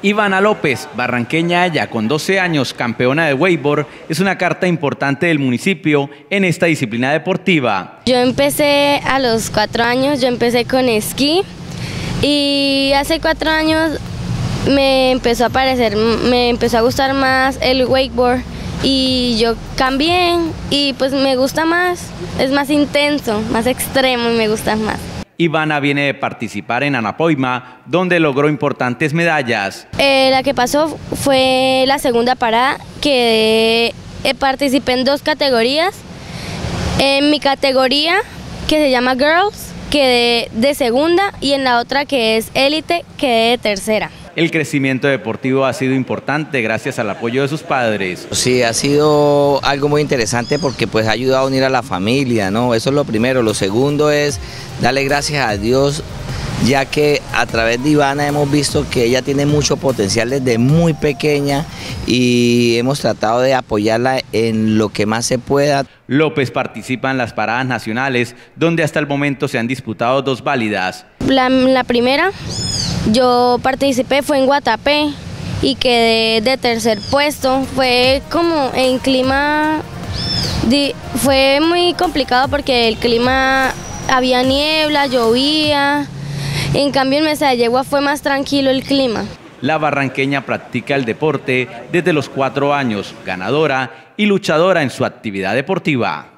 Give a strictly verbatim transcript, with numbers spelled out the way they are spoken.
Ivana López, barranqueña ya con doce años, campeona de wakeboard, es una carta importante del municipio en esta disciplina deportiva. Yo empecé a los cuatro años, yo empecé con esquí y hace cuatro años me empezó a parecer, me empezó a gustar más el wakeboard y yo cambié y pues me gusta más, es más intenso, más extremo y me gusta más. Ivana viene de participar en Anapoima, donde logró importantes medallas. Eh, la que pasó fue la segunda parada, que eh, participé en dos categorías. En mi categoría, que se llama Girls, quedé de segunda, y en la otra, que es Élite, quedé de tercera. El crecimiento deportivo ha sido importante gracias al apoyo de sus padres. Sí, ha sido algo muy interesante porque pues ha ayudado a unir a la familia, ¿no? Eso es lo primero. Lo segundo es darle gracias a Dios, ya que a través de Ivana hemos visto que ella tiene mucho potencial desde muy pequeña y hemos tratado de apoyarla en lo que más se pueda. López participa en las paradas nacionales, donde hasta el momento se han disputado dos válidas. La, la primera, yo participé, fue en Guatapé y quedé de tercer puesto. Fue como en clima, fue muy complicado porque el clima, había niebla, llovía. En cambio en Mesa de Yegua fue más tranquilo el clima. La barranqueña practica el deporte desde los cuatro años, ganadora y luchadora en su actividad deportiva.